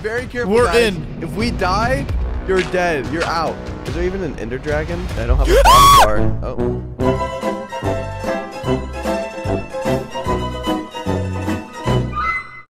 very careful. We're guys. in. If we die, you're dead. You're out. Is there even an Ender Dragon? I don't have a boss bar. Oh.